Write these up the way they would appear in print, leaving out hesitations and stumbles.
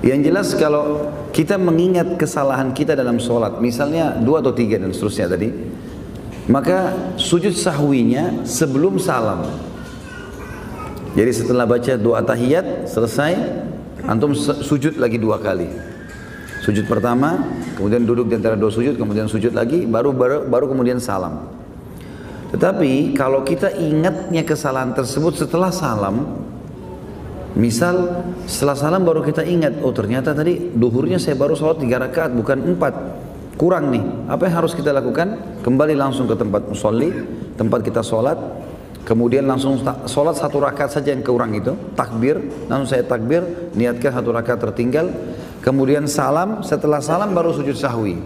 Yang jelas kalau kita mengingat kesalahan kita dalam sholat, misalnya 2 atau 3 dan seterusnya tadi, maka sujud sahwinya sebelum salam. Jadi setelah baca doa tahiyat selesai, antum sujud lagi 2 kali. Sujud pertama, kemudian duduk di antara 2 sujud, kemudian sujud lagi, baru kemudian salam. Tetapi kalau kita ingatnya kesalahan tersebut setelah salam, misal setelah salam baru kita ingat, oh ternyata tadi duhurnya saya baru sholat 3 rakaat bukan 4, kurang nih. Apa yang harus kita lakukan? Kembali langsung ke tempat musolli, tempat kita sholat, kemudian langsung sholat 1 rakaat saja yang kurang itu, takbir, langsung saya takbir, niatkan 1 rakaat tertinggal, kemudian salam, setelah salam baru sujud sahwi.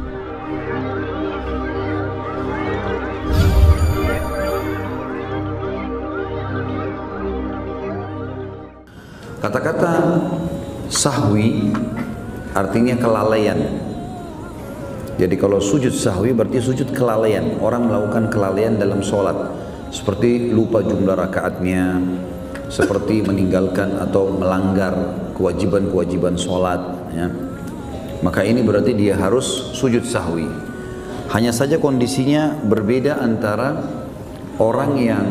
Kata-kata sahwi artinya kelalaian. Jadi kalau sujud sahwi berarti sujud kelalaian. Orang melakukan kelalaian dalam sholat, seperti lupa jumlah rakaatnya, seperti meninggalkan atau melanggar kewajiban-kewajiban sholat, ya. Maka ini berarti dia harus sujud sahwi. Hanya saja kondisinya berbeda antara orang yang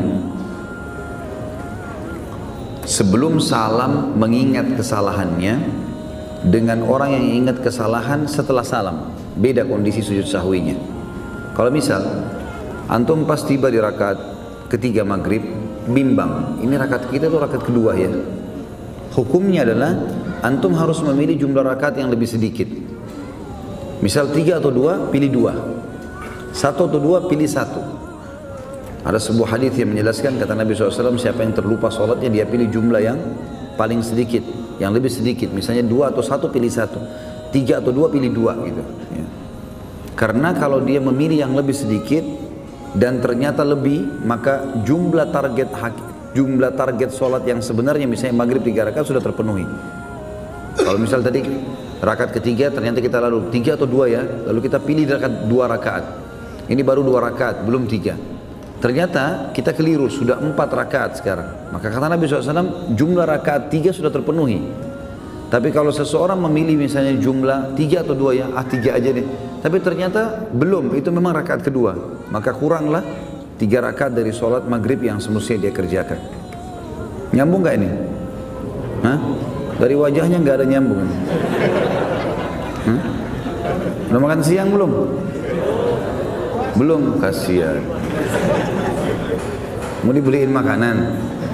sebelum salam mengingat kesalahannya dengan orang yang ingat kesalahan setelah salam. Beda kondisi sujud sahwinya. Kalau misal antum pas tiba di rakaat ketiga maghrib, bimbang, ini rakaat kita tuh rakaat kedua ya. Hukumnya adalah antum harus memilih jumlah rakaat yang lebih sedikit. Misal 3 atau 2, pilih 2. 1 atau 2, pilih 1. Ada sebuah hadis yang menjelaskan, kata Nabi SAW, siapa yang terlupa sholatnya dia pilih jumlah yang paling sedikit, yang lebih sedikit. Misalnya 2 atau 1 pilih 1, 3 atau 2 pilih 2 gitu. Ya. Karena kalau dia memilih yang lebih sedikit dan ternyata lebih, maka jumlah target sholat yang sebenarnya misalnya maghrib 3 rakaat sudah terpenuhi. Kalau misal tadi rakaat ketiga ternyata kita lalu 3 atau 2 ya, lalu kita pilih rakaat 2 rakaat. Ini baru 2 rakaat, belum 3. Ternyata kita keliru, sudah 4 rakaat sekarang. Maka kata Nabi SAW, jumlah rakaat 3 sudah terpenuhi. Tapi kalau seseorang memilih misalnya jumlah 3 atau 2 ya, 3 aja deh. Tapi ternyata belum, itu memang rakaat kedua. Maka kuranglah 3 rakaat dari sholat maghrib yang semestinya dia kerjakan. Nyambung gak ini? Hah? Dari wajahnya gak ada nyambung. Hah? Udah makan siang belum? Belum, kasihan. Mau dibeliin makanan.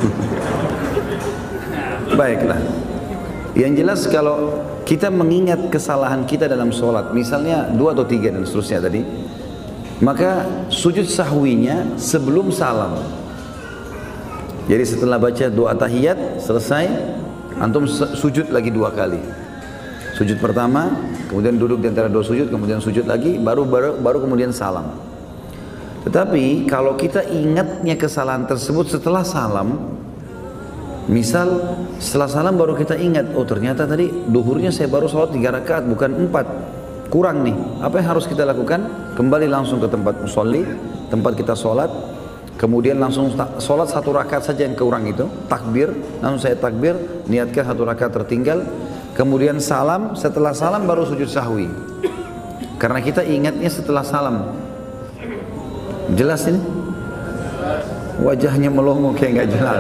Baiklah. Yang jelas kalau kita mengingat kesalahan kita dalam sholat, misalnya 2 atau 3 dan seterusnya tadi, maka sujud sahwinya sebelum salam. Jadi setelah baca doa tahiyat selesai, antum sujud lagi 2 kali. Sujud pertama, kemudian duduk di antara 2 sujud, kemudian sujud lagi, baru kemudian salam. Tetapi kalau kita ingatnya kesalahan tersebut setelah salam, misal setelah salam baru kita ingat, oh ternyata tadi duhurnya saya baru sholat 3 rakaat bukan 4, kurang nih. Apa yang harus kita lakukan? Kembali langsung ke tempat musolli, tempat kita sholat, kemudian langsung sholat 1 rakaat saja yang kurang itu, takbir, langsung saya takbir, niatkan 1 rakaat tertinggal, kemudian salam, setelah salam baru sujud sahwi. Karena kita ingatnya setelah salam. Jelas ini? Wajahnya melongo kayak nggak jelas.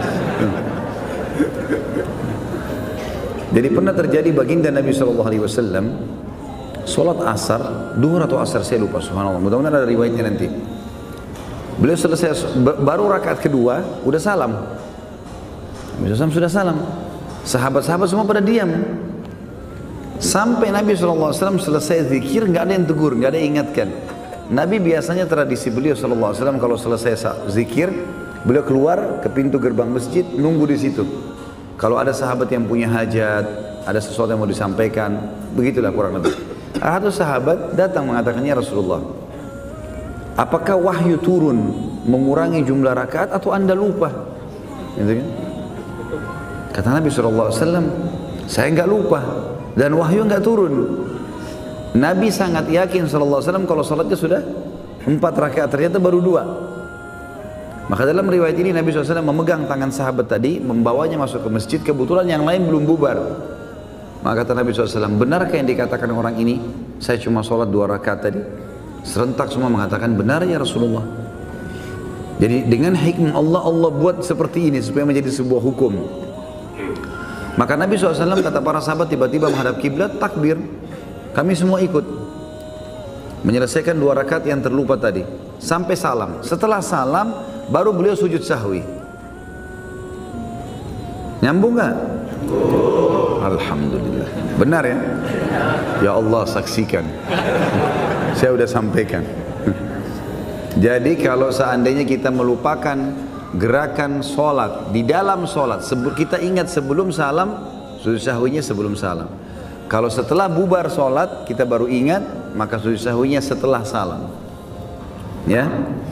Jadi pernah terjadi baginda Nabi SAW sholat asar, duhur atau asar saya lupa, subhanallah. Mudah-mudahan ada riwayatnya nanti. Beliau selesai baru rakaat kedua, udah salam. Nabi SAW sudah salam. Sahabat-sahabat semua pada diam. Sampai Nabi SAW selesai zikir, nggak ada yang tegur, nggak ada yang ingatkan. Nabi biasanya tradisi beliau SAW kalau selesai zikir, beliau keluar ke pintu gerbang masjid, nunggu di situ. Kalau ada sahabat yang punya hajat, ada sesuatu yang mau disampaikan, begitulah kurang lebih. Ada sahabat datang mengatakannya, Rasulullah, apakah wahyu turun mengurangi jumlah rakaat atau anda lupa? Gitu kan? Kata Nabi SAW, saya nggak lupa dan wahyu nggak turun. Nabi sangat yakin SAW kalau salatnya sudah 4 rakaat, ternyata baru 2. Maka dalam riwayat ini Nabi SAW memegang tangan sahabat tadi, membawanya masuk ke masjid, kebetulan yang lain belum bubar. Maka kata Nabi SAW, benarkah yang dikatakan orang ini, saya cuma sholat 2 rakaat tadi? Serentak semua mengatakan, benar ya Rasulullah. Jadi dengan hikmah Allah, Allah buat seperti ini supaya menjadi sebuah hukum. Maka Nabi SAW kata para sahabat tiba-tiba menghadap kiblat, takbir. Kami semua ikut. Menyelesaikan 2 rakaat yang terlupa tadi. Sampai salam. Setelah salam, baru beliau sujud sahwi. Nyambung gak? Alhamdulillah. Benar ya? Ya Allah saksikan. Saya sudah sampaikan. Jadi kalau seandainya kita melupakan gerakan sholat di dalam sholat, kita ingat sebelum salam, sujud sahwinya sebelum salam. Kalau setelah bubar sholat kita baru ingat, maka sujud sahwinya setelah salam. Ya.